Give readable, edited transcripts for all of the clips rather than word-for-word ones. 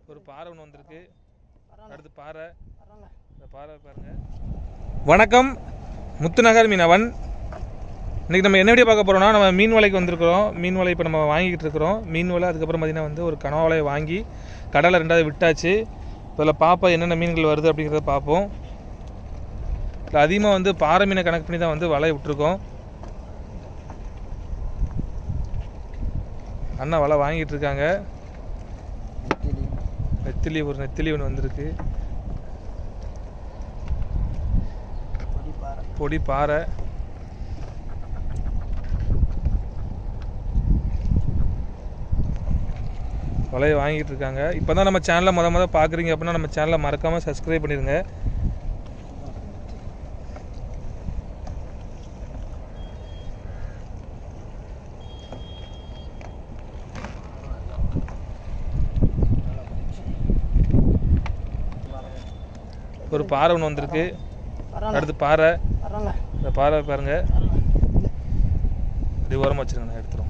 ஒரு பாறை ஒன்று வந்திருக்கு. அடுத்து பாறை, இந்த பாறை பாருங்க. வணக்கம், முத்துநகர் மீனவன். இன்றைக்கி நம்ம என்ன வீடியோ பார்க்க போகிறோம்னா, நம்ம மீன் வலைக்கு வந்திருக்கிறோம். மீன் வலை இப்போ நம்ம வாங்கிக்கிட்டு இருக்கிறோம். மீன் வலை அதுக்கப்புறம் பார்த்திங்கன்னா வந்து ஒரு கனவா வலையை வாங்கி கடலை 2வது விட்டாச்சு. இப்போ இதில் பார்ப்போம் என்னென்ன மீன்கள் வருது அப்படிங்கிறத பார்ப்போம். இல்லை அதிகமாக வந்து பாறை மீனை கணக்கு பண்ணி தான் வந்து வலையை விட்டுருக்கோம். அண்ணா வலை வாங்கிட்டு இருக்காங்க. நெத்திலி ஒன்று வந்திருக்கு. பொடி பாறை, வலையை வாங்கிட்டு இருக்காங்க. இப்போ தான் நம்ம சேனலை முத பார்க்குறீங்க அப்படின்னா நம்ம சேனலை மறக்காமல் சப்ஸ்கிரைப் பண்ணிடுங்க. ஒரு பாறை ஒன்று வந்திருக்கு. அடுத்து பாறை, இந்த பாறை பாருங்க. இப்படி ஓரமாக வச்சுருங்க, நான் எடுத்துரும்.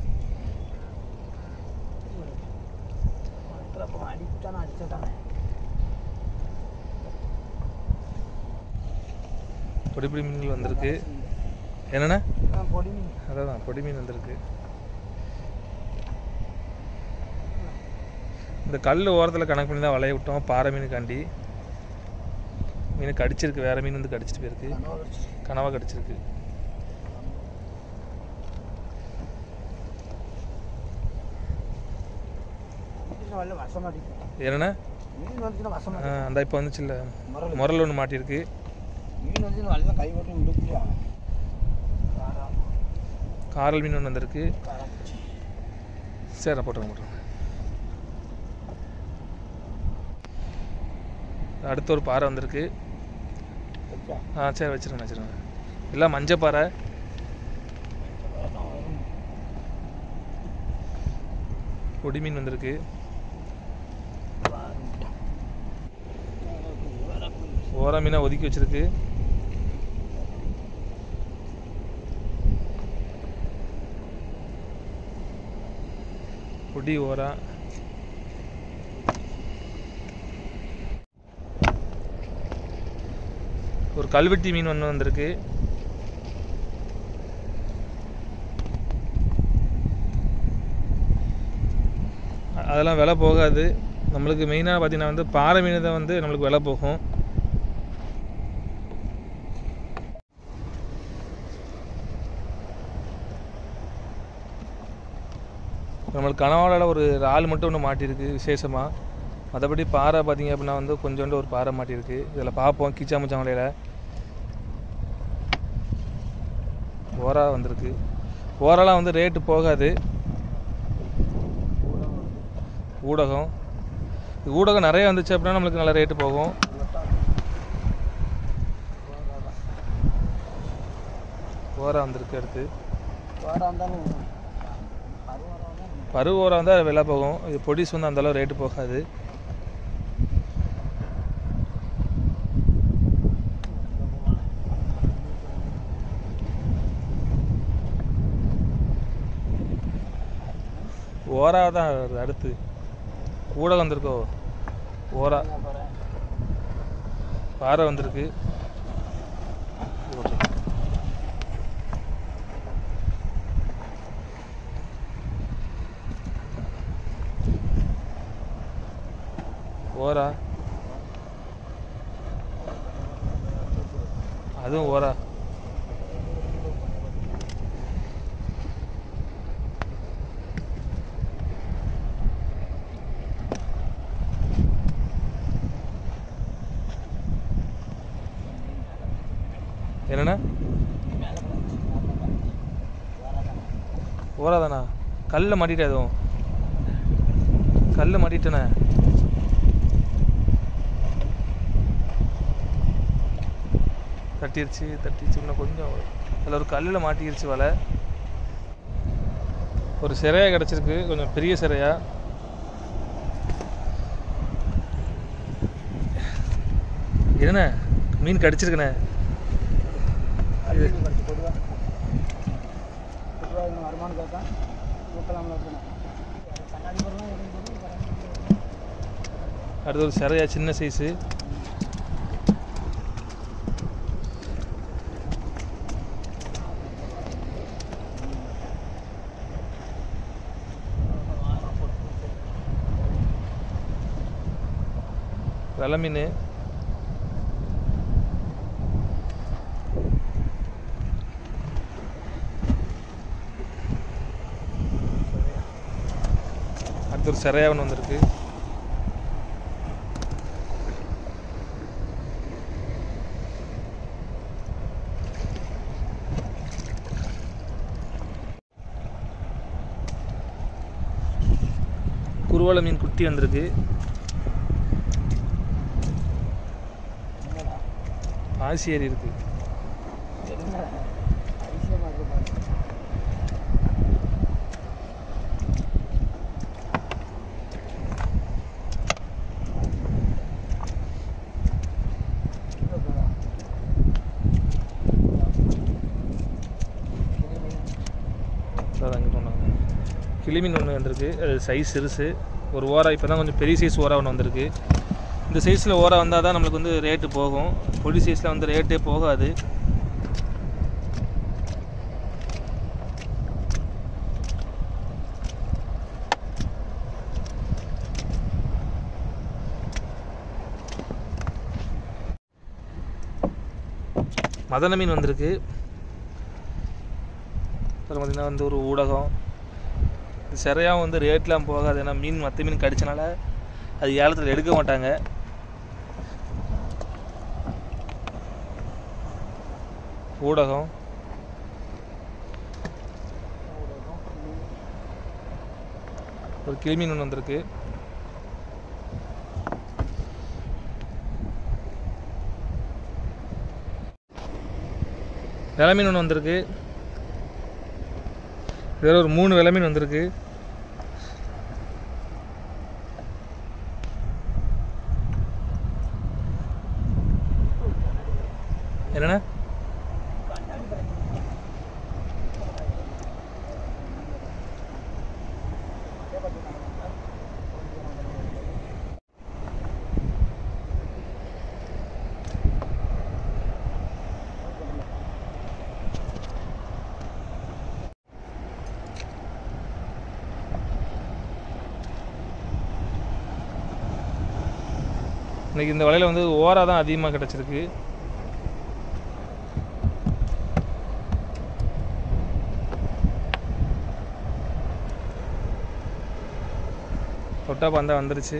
பொடி மீன்கள் வந்திருக்கு. என்னென்ன அதான் பொடி மீன் வந்திருக்கு. இந்த கல் ஓரத்தில் கணக்கு பண்ணி தான் வலைய விட்டோம் பாறை மீனுக்காண்டி. மீன் கடிச்சிருக்கு, வேறு மீன் வந்து கடிச்சிட்டு போயிருக்கு. கனவா கடிச்சிருக்கு. என்னண்ணா அந்த இப்போ வந்துச்சு இல்லை, முரல் ஒன்று மாட்டிருக்கு. காரல் மீன் ஒன்று வந்திருக்கு. சரி, போட்டுருங்க. அடுத்து ஒரு பாறை வந்திருக்கு. சரி, வச்சுருங்க. எல்லாம் மஞ்சள் பாறை. பொடி மீன் வந்திருக்கு. ஓரா மீனை ஒதுக்கி வச்சிருக்கு. பொடி ஓரா. ஒரு கல்வெட்டி மீன் ஒன்று வந்திருக்கு. அதெல்லாம் விலை போகாது. நம்மளுக்கு மெயினாக பார்த்தீங்கன்னா வந்து பாறை மீன் தான் வந்து நம்மளுக்கு விலை போகும். நம்மளுக்கு கனவாவில் ஒரு இறால் மட்டும் ஒன்று மாட்டியிருக்கு விசேஷமாக. மற்றபடி பாறை பார்த்திங்க அப்படின்னா வந்து கொஞ்சோண்டு ஒரு பாறை மாட்டியிருக்கு. இதில் பார்ப்போம். கீச்சாமுச்சான் வலையில் ஓரா வந்திருக்கு. ஓரெல்லாம் வந்து ரேட்டு போகாது. ஊடகம் நிறைய வந்துச்சு அப்படின்னா நம்மளுக்கு நல்ல ரேட்டு போகும். ஓரா வந்திருக்கு. அடுத்து பருவ ஓரா வந்தால் விலை போகும். இது பொடிஸ் வந்து அந்தளவு ரேட்டு போகாது. ஓரா தான் அடுத்து ஊடகம் வந்திருக்கோ. ஓரா பாறை வந்திருக்கு. ஓரா, அதுவும் ஓரா. என்னண்ணா ஓரா தானா? கல்லில் மாட்டிட்டேன். எதுவும் கல்லில் மாட்டிட்டேண்ணே. தட்டிடுச்சு இன்னும் கொஞ்சம். அதில் ஒரு கல்லில் மாட்டிடுச்சு வலை. ஒரு சிறையா கிடச்சிருக்கு, கொஞ்சம் பெரிய சிறையா. என்னண்ணே மீன் கடிச்சிருக்குண்ணே. அடுத்து ஒரு சிறையா சின்ன சைஸு. வெலை மீன். அடுத்து ஒரு சிறையா ஒன்று வந்திருக்கு. குருவால மீன் குட்டி வந்திருக்கு. ஆசி ஏறி இருக்கு. கிளிமீன் ஒன்று வந்திருக்கு. அது சைஸ் சிறுசு. ஒரு ஓரா இப்போ தான் கொஞ்சம் பெரிய சைஸ் ஓரா ஒன்று வந்திருக்கு. இந்த சைஸில் ஓரா வந்தால் தான் நம்மளுக்கு வந்து ரேட்டு போகும். பொடி சைஸில் வந்து ரேட்டே போகாது. மதன மீன் வந்திருக்கு. அப்புறம் பார்த்திங்கன்னா வந்து ஒரு ஊடகம். சிறையாக வந்து ரேட்லாம் போகாது. ஏன்னா மீன் மற்ற மீன் கடிச்சனால அது ஏலத்தில் எடுக்க மாட்டாங்க. ஊடகம். ஒரு கிளிமீன் ஒன்று வந்திருக்கு. வெலை மீன் ஒன்று வந்திருக்கு. வேற ஒரு 3 வெலை மீன் வந்திருக்கு. என்னண்ணா? இன்னைக்கு இந்த வலையில் வந்து ஓரா தான் அதிகமாக கிடச்சிருக்கு. தொட்டா பந்தா வந்துருச்சு.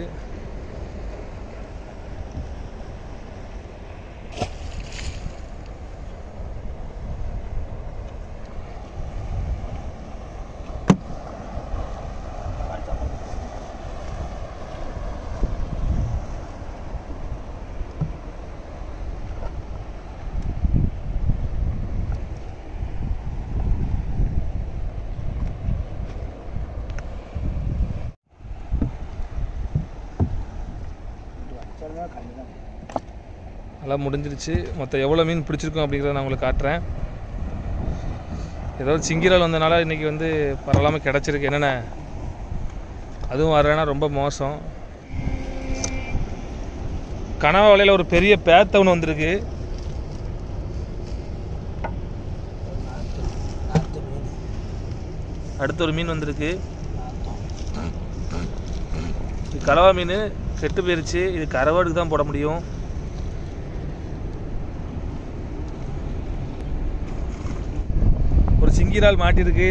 நல்லா முடிஞ்சிருச்சு. மொத்தம் எவ்வளோ மீன் பிடிச்சிருக்கோம் அப்படிங்கிறத நான் உங்களுக்கு காட்டுறேன். ஏதாவது சிங்கிரால் வந்தனால இன்றைக்கி வந்து பரவாயில்லாமல் கிடச்சிருக்கு. என்னென்ன அதுவும் வரலைன்னா ரொம்ப மோசம். கனவா வலையில் ஒரு பெரிய பேத்த ஒன்று வந்திருக்கு. அடுத்த ஒரு மீன் வந்திருக்கு. இது கலவா மீன் கெட்டு போயிருச்சு. இது கரவாடுக்கு தான் போட முடியும். ஒரு சிங்கிரால் மாட்டிருக்கு.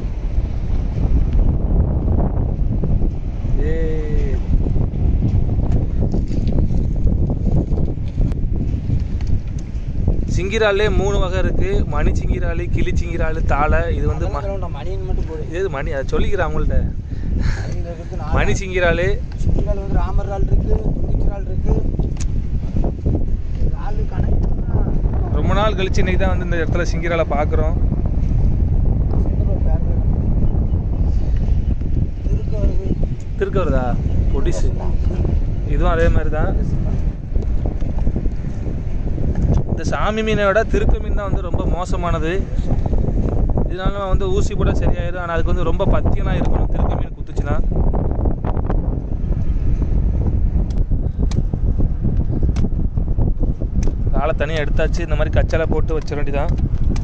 சிங்கிராலே 3 வகை இருக்கு. மணி சிங்கிரால், கிளி சிங்கிரால், தாளை. இது வந்து இது மணி அதை சொல்லிக்கிறேன் அவங்கள்ட்ட. மணி சிங்கிரால், ராமர் இறால் இருக்கு, துணிக்கிரால் இருக்கு. ரொம்ப நாள் கழிச்சு இன்னைக்கு தான் வந்து இந்த இடத்துல சிங்கிராலை பார்க்குறோம். திருக்க வருதா? பொடிசு. இதுவும் அதே மாதிரி தான். இந்த சாமி மீனை விட திருக்க மீன் தான் வந்து ரொம்ப மோசமானது. இதனால வந்து ஊசி போட சரியாயிடும். ஆனால் அதுக்கு வந்து ரொம்ப பத்தியெல்லாம் இருக்கணும் திருக்க மீன் குத்துச்சுன்னா. வாழை தனியாக எடுத்தாச்சு. இந்த மாதிரி கச்சாலை போட்டு வச்சிட வேண்டியதான்.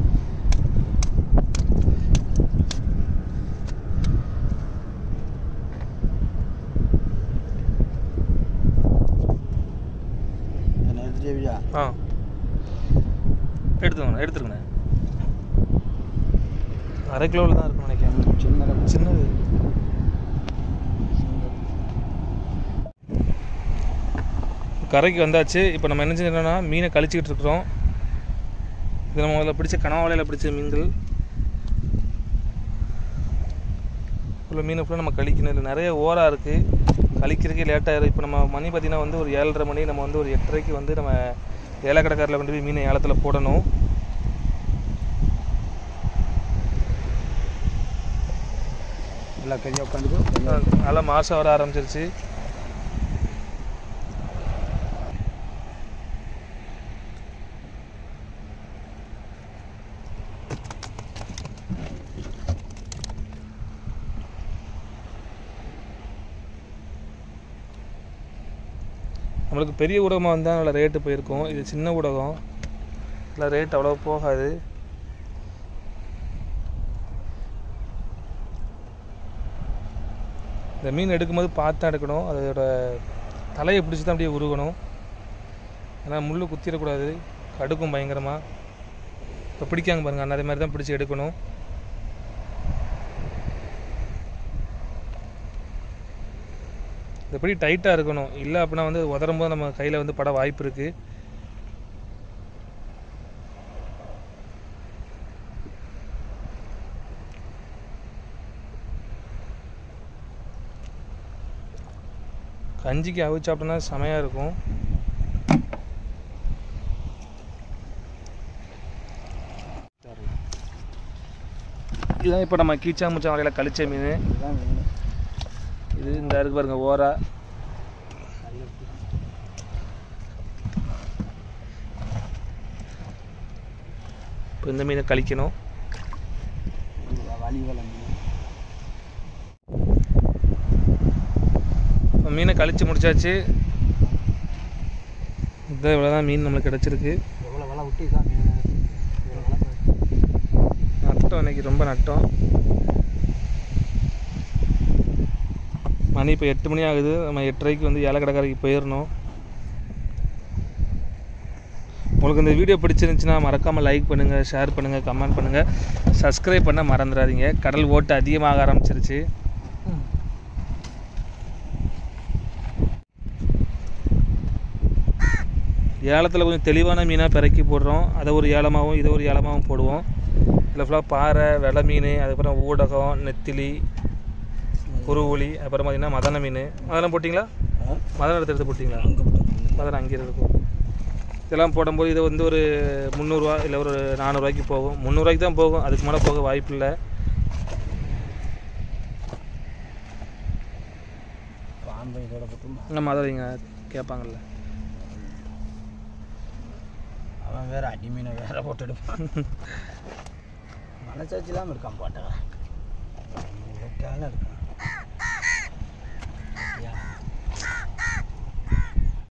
ஆ எடுத்துருங்கண்ணே. அரை கிலோவில் தான் இருக்கும் நினைக்கிறேன். சின்னது. கரைக்கு வந்தாச்சு. இப்போ நம்ம என்ன செஞ்சோம்னா மீனை கழிச்சிக்கிட்டு இருக்கிறோம். இது நம்ம முதல்ல பிடிச்ச கனவா வலையில் பிடிச்ச மீன்கள். ஃபுல்லாக மீனை ஃபுல்லாக நம்ம கழிக்கணும். இல்லை நிறைய ஓரா இருக்குது, கழிக்கிறதுக்கே லேட்டாகிடும். இப்போ நம்ம மணி பார்த்திங்கன்னா வந்து ஒரு 7:30 மணி. நம்ம வந்து ஒரு 8:30க்கு வந்து நம்ம ஏலக்கடைக்காரில் கொண்டு போய் மீனை ஏலத்தில் போடணும். நல்லா கையாக உட்காந்துக்கு நல்லா மாதம் வர ஆரம்பிச்சிருச்சு. நம்மளுக்கு பெரிய ஊடகமாக வந்தால் நல்லா ரேட்டு போயிருக்கும். இது சின்ன ஊடகம், இல்லை ரேட் அவ்வளோ போகாது. இந்த மீன் எடுக்கும்போது பார்த்து தான் எடுக்கணும். அதோட தலையை பிடிச்சி தான் அப்படியே உருகணும். ஏன்னா முள் குத்திடக்கூடாது, கடுக்கும் பயங்கரமாக. இப்போ பிடிக்காங்க பாருங்கள், அதே மாதிரி தான் பிடிச்சி எடுக்கணும். எப்படி டைட்டாக இருக்கணும், இல்லை அப்படின்னா வந்து உதரும்போது நம்ம கையில் வந்து பட வாய்ப்பு இருக்குது. கஞ்சிக்கு அவிச்சு சாப்பிட்டோன்னா செமையாக இருக்கும். இதுதான் இப்போ நம்ம கீச்சா முச்சா வலையில் கழிச்ச மீன். இது இந்த இருக்கு பாருங்க ஓரா. இப்போ இந்த மீனை கழிக்கணும். மீனை கழிச்சு முடிச்சாச்சு. இதான் இவ்வளோதான் மீன் நம்மளுக்கு கிடச்சிருக்கு. நட்டம் இன்னைக்கு ரொம்ப நட்டம். மணி இப்போ 8 மணி ஆகுது. நம்ம 8:30க்கு வந்து ஏலக்கடைக்காரைக்கு போயிடணும். உங்களுக்கு இந்த வீடியோ பிடிச்சிருந்துச்சுன்னா மறக்காமல் லைக் பண்ணுங்கள், ஷேர் பண்ணுங்கள், கமெண்ட் பண்ணுங்கள், சப்ஸ்கிரைப் பண்ண மறந்துடாதீங்க. கடல் ஓட்டு அதிகமாக ஆரம்பிச்சிருச்சு. ஏலத்தில் கொஞ்சம் தெளிவான மீனாக பிறக்கி போடுறோம். அதை ஒரு ஏலமாகவும் இதை ஒரு ஏலமாகவும் போடுவோம். இதில் ஃபுல்லாக பாறை, வெலை மீன், அதுக்கப்புறம் ஊடகம், நெத்திலி, குருவுளி, அப்புறம் பார்த்திங்கன்னா மதன மீன். மதனம் போட்டிங்களா? மதனம் எடுத்து போட்டிங்களா? மதனம் அங்கே இருக்கும். இதெல்லாம் போடும்போது இது வந்து ஒரு 300 ரூபா இல்லை ஒரு 400 ரூபாய்க்கு போகும். 300 ரூபாய்க்கு தான் போகும், அதுக்கு மேலே போக வாய்ப்பு இல்லை. நம்ம அதை வைங்க கேட்பாங்கல்ல. அவன் வேறு அடி மீனை வேறு போட்டு எடுப்பான். மனசாட்சி இல்லாமல் இருக்கான் போட்டவன். இருக்கான்.